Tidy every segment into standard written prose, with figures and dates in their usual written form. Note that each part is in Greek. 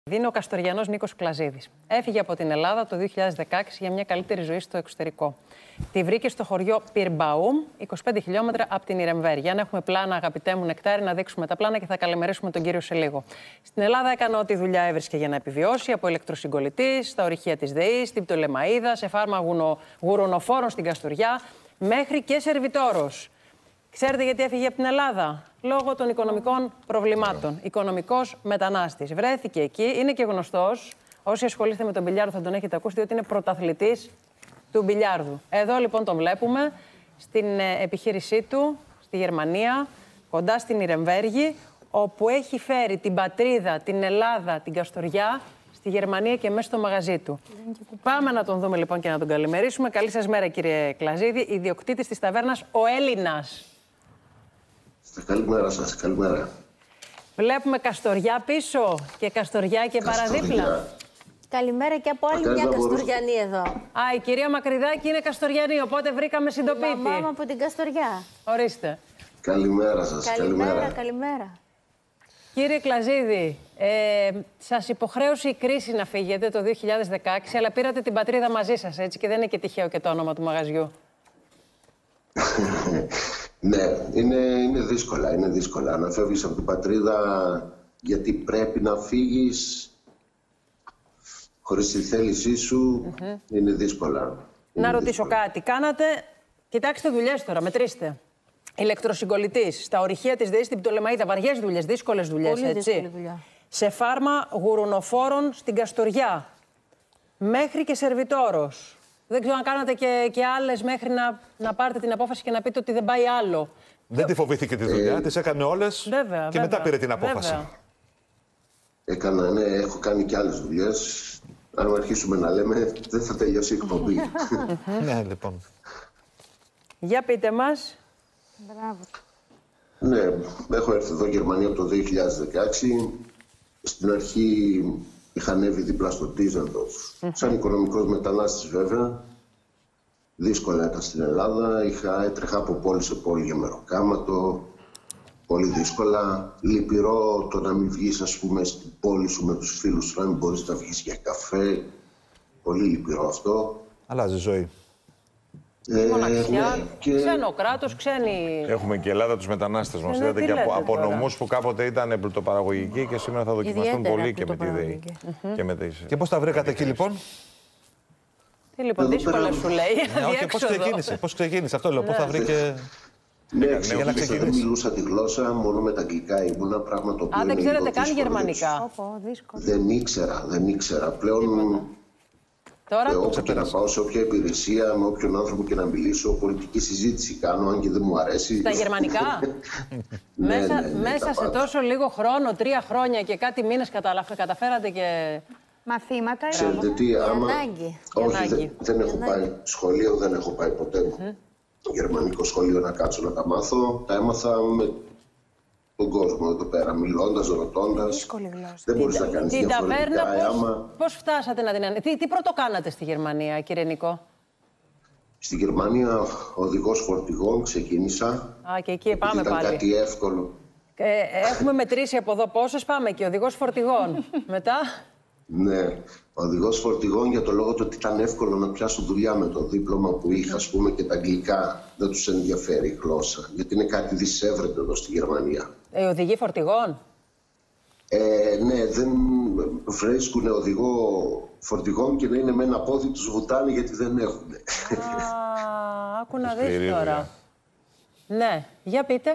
Είναι ο Καστοριανός Νίκος Κλαζίδης. Έφυγε από την Ελλάδα το 2016 για μια καλύτερη ζωή στο εξωτερικό. Τη βρήκε στο χωριό Πυρμπαούμ, 25 χιλιόμετρα από την Ιρεμβέρη. Αν έχουμε πλάνα, αγαπητέ μου Νεκτάρη, να δείξουμε τα πλάνα και θα καλημερίσουμε τον κύριο σε λίγο. Στην Ελλάδα έκανε ό,τι δουλειά έβρισκε για να επιβιώσει, από ηλεκτροσυγκολητής, στα ορυχεία της ΔΕΗ, στην Πτολεμαΐδα, σε φάρμα γουρονοφόρων στην Καστοριά, μέχρι και σερβιτόρος. Ξέρετε γιατί έφυγε από την Ελλάδα? Λόγω των οικονομικών προβλημάτων. Οικονομικός μετανάστης. Βρέθηκε εκεί, είναι και γνωστός. Όσοι ασχολείστε με τον μπιλιάρδο θα τον έχετε ακούσει, ότι είναι πρωταθλητής του μπιλιάρδου. Εδώ λοιπόν τον βλέπουμε στην επιχείρησή του, στη Γερμανία, κοντά στην Ιρεμβέργη, όπου έχει φέρει την πατρίδα, την Ελλάδα, την Καστοριά, στη Γερμανία και μέσα στο μαγαζί του. Πάμε να τον δούμε λοιπόν και να τον καλημερίσουμε. Καλή σας μέρα, κύριε Κλαζίδη, ιδιοκτήτης της ταβέρνας Ο Έλληνας. Καλημέρα σας, καλημέρα. Βλέπουμε Καστοριά πίσω και Καστοριά και παραδίπλα. Καλημέρα και από άλλη μια Καστοριανή εδώ. Α, η κυρία Μακρυδάκη είναι Καστοριανή, οπότε βρήκαμε συντοπίτη. Μαμά από την Καστοριά. Ορίστε. Καλημέρα σας, Καλημέρα. Κύριε Κλαζίδη, σας υποχρέωσε η κρίση να φύγετε το 2016, αλλά πήρατε την πατρίδα μαζί σας, έτσι, και δεν είναι και τυχαίο και το όνομα του μαγαζιού. Ναι, είναι δύσκολα, είναι δύσκολα. Να φεύγεις από την πατρίδα γιατί πρέπει να φύγεις χωρίς τη θέλησή σου, είναι δύσκολα. Να ρωτήσω κάτι. Κάνατε, κοιτάξτε δουλειές τώρα, μετρήστε. Ηλεκτροσυγκολητής, στα ορυχεία της ΔΕΗ στην Πτολεμαΐδα, βαριές δουλειές, δύσκολες δουλειές, πολύ έτσι. δύσκολη δουλειά. Σε φάρμα γουρονοφόρων στην Καστοριά, μέχρι και σερβιτόρος. Δεν ξέρω αν κάνατε και άλλες μέχρι να πάρετε την απόφαση και να πείτε ότι δεν πάει άλλο. Δεν τη φοβήθηκε τη δουλειά, τις έκανε όλες και μετά πήρε την απόφαση. Έκανα, ναι, έχω κάνει και άλλες δουλειές. Αν αρχίσουμε να λέμε, δεν θα τελειώσει η εκπομπή. Ναι, λοιπόν. Για πείτε μας. Μπράβο. Ναι, έχω έρθει εδώ Γερμανία από το 2016. Στην αρχή είχα ανέβει δίπλα στο Ντίζελντορφ. Σαν οικονομικός μετανάστης βέβαια. Δύσκολα ήταν στην Ελλάδα. Έτρεχα από πόλη σε πόλη για μεροκάματο. Πολύ δύσκολα. Λυπηρό το να μην βγεις, ας πούμε, στην πόλη σου με τους φίλους σου, να μην μπορείς να βγεις για καφέ. Πολύ λυπηρό αυτό. Αλλάζει ζωή. Μοναξιά, ναι, και... ξένο κράτος, ξένοι... Έχουμε και Ελλάδα τους μετανάστες μας. Είδατε και από νομούς που κάποτε ήταν πλουτοπαραγωγικοί και σήμερα θα δοκιμαστούν πολύ και με τη ΔΕΗ. Και πώς τα βρήκατε εκεί λοιπόν? Τι λοιπόν, δύσκολα σου λέει. Πώς ξεκίνησε αυτό, λέω, πώς τα βρήκε? Ναι, δεν μιλούσα τη γλώσσα, μόνο με τα αγγλικά ήμουνα, πράγμα το οποίο... Α, δεν ξέρετε καν γερμανικά. Δεν ήξερα. Πλέον, όπου και να πάω, σε όποια υπηρεσία, με όποιον άνθρωπο και να μιλήσω, πολιτική συζήτηση κάνω, αν και δεν μου αρέσει. Τα γερμανικά? Μέσα σε τόσο λίγο χρόνο, 3 χρόνια και κάτι μήνες καταφέρατε και... Μαθήματα ή ξέρετε τι, ανάγκη. Όχι, δεν έχω πάει σχολείο, δεν έχω πάει ποτέ γερμανικό σχολείο να κάτσω να τα μάθω. Τα έμαθα με τον κόσμο εδώ πέρα, μιλώντας, ρωτώντας. Δύσκολη γλώσσα. Δεν μπορείς να κάνεις διαφορετικά. Την ταβέρνα πώς φτάσατε να την ανέβετε? Τι πρώτο κάνατε στη Γερμανία, κύριε Νικό? Στη Γερμανία οδηγός φορτηγών ξεκίνησα. Α, και εκεί πάμε ήταν πάλι. Κάτι εύκολο. Έχουμε μετρήσει από εδώ πόσες, πάμε και οδηγός φορτηγών. Μετά... Ναι, οδηγός φορτηγών για το λόγο ότι ήταν εύκολο να πιάσω δουλειά με το δίπλωμα που είχα, ας πούμε, και τα αγγλικά. Δεν τους ενδιαφέρει η γλώσσα, γιατί είναι κάτι δυσέβρετο εδώ στη Γερμανία. Οδηγοί φορτηγών? Ναι, δεν βρίσκουν οδηγό φορτηγών και να είναι με ένα πόδι τους βουτάνε γιατί δεν έχουν. Άκου να δεις τώρα. Ναι, για πείτε.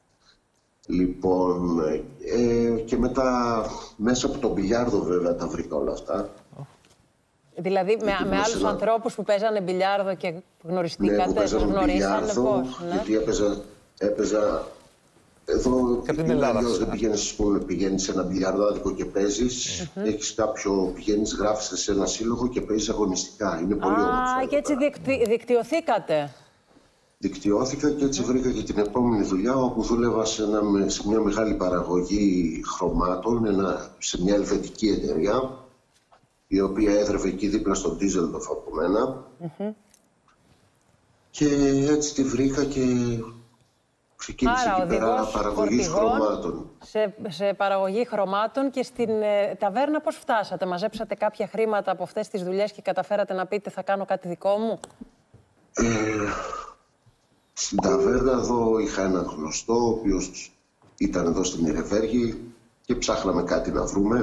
Λοιπόν, και μετά μέσα από τον μπιλιάρδο βέβαια τα βρήκα όλα αυτά. Δηλαδή με άλλους ανθρώπους που παίζανε μπιλιάρδο και γνωριστήκατε, ναι, που παίζανε μπιλιάρδο, πώς, ναι. Γιατί έπαιζα εδώ, πηγαίνεις σε ένα μπιλιαρδάδικο και παίζεις, έχεις πηγαίνεις, γράφεις σε ένα σύλλογο και παίζεις αγωνιστικά. Είναι πολύ όμορφο. Και έτσι δικτυωθήκατε. Δικτυώθηκα και έτσι βρήκα και την επόμενη δουλειά, όπου δούλευα σε μια μεγάλη παραγωγή χρωμάτων, σε μια ελβετική εταιρεία, η οποία έδρευε εκεί δίπλα στο Ντίζελντορφ από μένα. Και έτσι τη βρήκα και Ξεκίνησε εκεί πέρα παραγωγή χρωμάτων. Σε παραγωγή χρωμάτων και στην ταβέρνα πώς φτάσατε? Μαζέψατε κάποια χρήματα από αυτές τις δουλειές και καταφέρατε να πείτε θα κάνω κάτι δικό μου? Στην ταβέρνα εδώ είχα έναν γνωστό, ο οποίος ήταν εδώ στην Ιρεβέργη και ψάχναμε κάτι να βρούμε.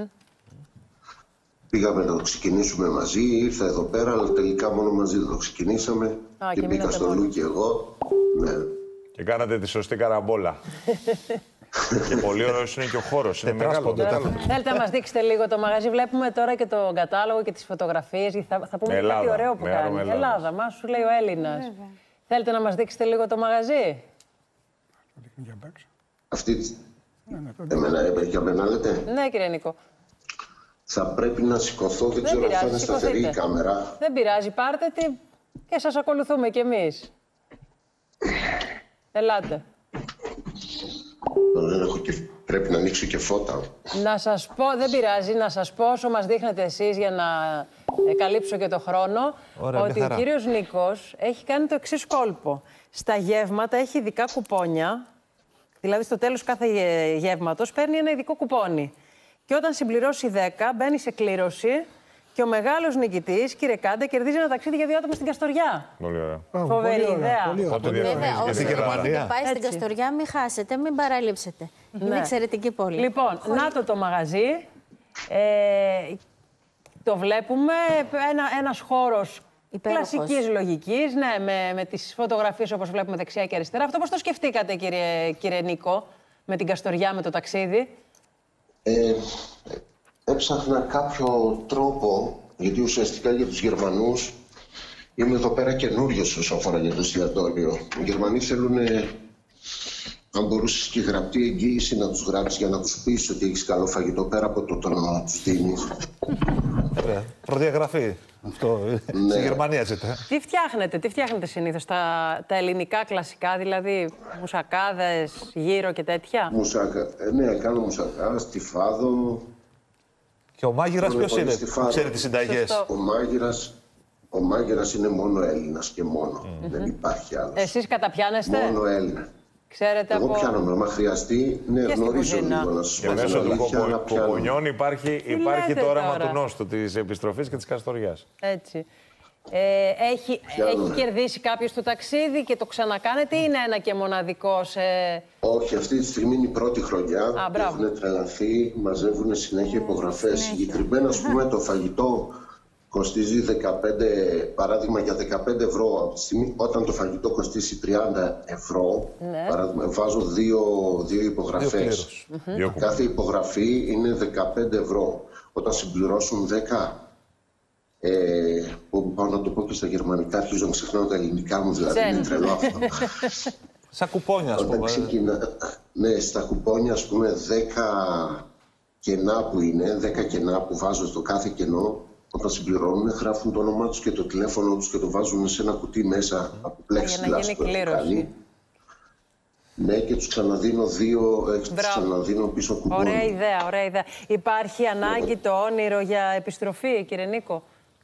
Πήγαμε να το ξεκινήσουμε μαζί, ήρθα εδώ πέρα, αλλά τελικά μόνο μαζί δεν το ξεκινήσαμε. Και μπήκα στο Λούκι εγώ. Ναι. Και κάνατε τη σωστή καραμπόλα. Και πολύ ωραίος είναι και ο χώρος. Είναι μεγάλο. Θέλετε να μας δείξετε λίγο το μαγαζί? Βλέπουμε τώρα και τον κατάλογο και τις φωτογραφίες. Θα πούμε κάτι ωραίο που κάνει. Ελλάδα, μα σου λέει ο Έλληνας. Θέλετε να μας δείξετε λίγο το μαγαζί? Αυτή. Για μένα λέτε? Ναι, κύριε Νίκο. Θα πρέπει να σηκωθώ, δεν ξέρω αν θα είναι σταθερή η κάμερα. Δεν πειράζει, πάρτε τη και σας ακολουθούμε κι εμείς. Ελάτε. Πρέπει να ανοίξω και φώτα. Να σας πω, δεν πειράζει, να σας πω όσο μας δείχνετε εσείς για να καλύψω και το χρόνο. Ωραία, ότι ο κύριος Νίκος έχει κάνει το εξής κόλπο. Στα γεύματα έχει ειδικά κουπόνια, δηλαδή στο τέλος κάθε γεύματος παίρνει ένα ειδικό κουπόνι. Και όταν συμπληρώσει 10, μπαίνει σε κλήρωση και ο μεγάλος νικητής, κύριε Κάντε, κερδίζει ένα ταξίδι για 2 άτομα στην Καστοριά. Πολύ ωραία. Φοβερή ιδέα. Βέβαια, όσοι δεν πάει στην Καστοριά, μην χάσετε, μην παραλείψετε. Ναι. Είναι εξαιρετική πόλη. Λοιπόν, να το μαγαζί. Το βλέπουμε. Ένας χώρος κλασικής λογικής, ναι, με τις φωτογραφίες όπως βλέπουμε δεξιά και αριστερά. Αυτό πώς το σκεφτήκατε, κύριε Νίκο, με την Καστοριά, με το ταξίδι? Έψαχνα κάποιο τρόπο, γιατί ουσιαστικά για τους Γερμανούς είμαι εδώ πέρα καινούριος όσον αφορά για το εστιατόριο. Οι Γερμανοί θέλουν, αν μπορούσες και γραπτή εγγύηση να τους γράψεις για να τους πεις ότι έχεις καλό φαγητό πέρα από το να τους δίνεις. Προδιαγραφή. Αυτό στη Γερμανία ζητά. Τι φτιάχνετε συνήθως, τα ελληνικά κλασικά, δηλαδή μουσακάδες, γύρο και τέτοια? Ναι, κάνω μουσακά, στιφάδο. Και ο μάγειρας ποιος είναι, ξέρει τις συνταγές? Ο μάγειρας είναι μόνο Έλληνας και μόνο. Δεν υπάρχει άλλος. Εσείς καταπιάνεστε? Μόνο Έλληνα. Ξέρετε εγώ πιάνομαι, άμα χρειαστεί, ναι, γνωρίζω λίγο να σας πω. Και μέσω του κουπονιών υπάρχει το όραμα του νόστου, της επιστροφής και της Καστοριάς. Έτσι. Έχει κερδίσει κάποιος το ταξίδι και το ξανακάνετε ή είναι ένα και μοναδικό Όχι, αυτή τη στιγμή είναι η πρώτη χρονιά. Έχουν τρελαθεί, μαζεύουν συνέχεια υπογραφές. Συγκεκριμένα, ας πούμε, το φαγητό κοστίζει 15, παράδειγμα για 15 ευρώ από τη στιγμή, όταν το φαγητό κοστίσει 30 ευρώ, παράδειγμα, βάζω δύο υπογραφές. Κάθε υπογραφή είναι 15 ευρώ. Όταν συμπληρώσουν 10, που πάω να το πω και στα γερμανικά, αρχίζω να ξεχνάω τα ελληνικά μου, δηλαδή είναι τρελό αυτό. Σαν κουπόνια, ας πούμε. Ναι, στα κουπόνια, ας πούμε, 10 κενά που είναι, 10 κενά που βάζω στο κάθε κενό, όταν συμπληρώνουν, γράφουν το όνομά τους και το τηλέφωνο τους και το βάζουν σε ένα κουτί μέσα από πλέξιγκλας που έχουν κάνει. Ναι, και τους ξαναδίνω ξαναδίνω πίσω κουπόνι. Ωραία ιδέα, ωραία ιδέα. Υπάρχει ανάγκη το όνειρο για επιστροφή, κύριε Νίκο?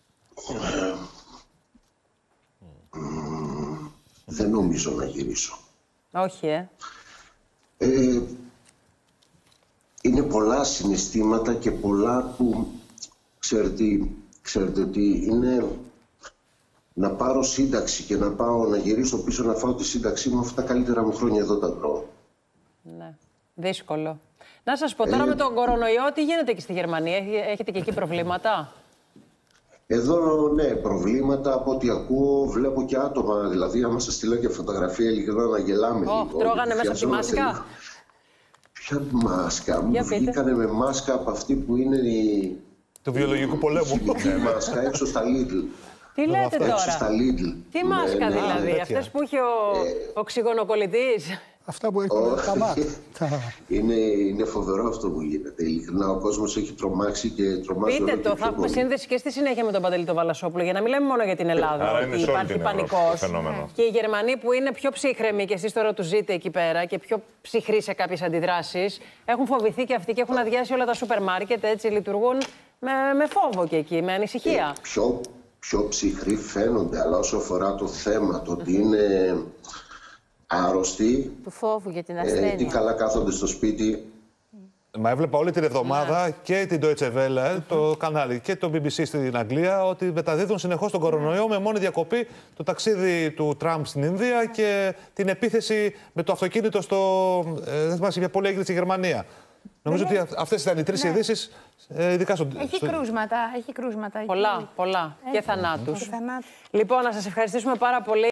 Δεν νομίζω να γυρίσω. Όχι, είναι πολλά συναισθήματα και πολλά που, ξέρετε ότι είναι να πάρω σύνταξη και να πάω να γυρίσω πίσω να φάω τη σύνταξή μου, αυτά τα καλύτερα μου χρόνια εδώ τα τρώω. Ναι, δύσκολο. Να σας πω τώρα με τον κορονοϊό, τι γίνεται εκεί στη Γερμανία, έχετε και εκεί προβλήματα? Εδώ, ναι, προβλήματα από ό,τι ακούω, βλέπω και άτομα, δηλαδή άμα σας στείλω και φωτογραφία ειλικρινά να γελάμε λίγο. Τρώγανε μέσα από τη μάσκα? Ποια μάσκα? Μου βγήκανε με μάσκα από αυτή που είναι του βιολογικού πολέμου. Η μάσκα έξω στα Lidl. Τι λέτε τώρα? Στα Lidl. Τι μάσκα δηλαδή, αυτές που είχε ο οξυγονοκολλητής? Αυτά που έχουν τα μάτια. Είναι φοβερό αυτό που γίνεται. Ειλικρινά, ο κόσμος έχει τρομάξει και τρομάζει. Πείτε το, θα έχουμε σύνδεση και στη συνέχεια με τον Παντελή τον Βαλασόπουλο, για να μην λέμε μόνο για την Ελλάδα. Ότι υπάρχει πανικός. Και οι Γερμανοί που είναι πιο ψύχρεμοι, και εσείς τώρα τους ζείτε εκεί πέρα, και πιο ψυχροί σε κάποιες αντιδράσεις, έχουν φοβηθεί και αυτοί και έχουν αδειάσει όλα τα σούπερ μάρκετ. Έτσι λειτουργούν με φόβο και εκεί, με ανησυχία. Πιο ψυχροί φαίνονται, αλλά όσο αφορά το θέμα, το ότι είναι άρρωστοι, του φόβου για την ασθένεια. τι καλά κάθονται στο σπίτι. Μα έβλεπα όλη την εβδομάδα και την Deutsche Welle, το κανάλι, και το BBC στην Αγγλία, ότι μεταδίδουν συνεχώς τον κορονοϊό με μόνη διακοπή το ταξίδι του Τραμπ στην Ινδία και την επίθεση με το αυτοκίνητο στο. Δεν θυμάσαι, για πολύ έγινε στη Γερμανία. Νομίζω ότι αυτές ήταν οι τρεις ειδήσεις, ειδικά στο. Έχει κρούσματα. Πολλά. Και θανάτους. Λοιπόν, να σας ευχαριστήσουμε πάρα πολύ.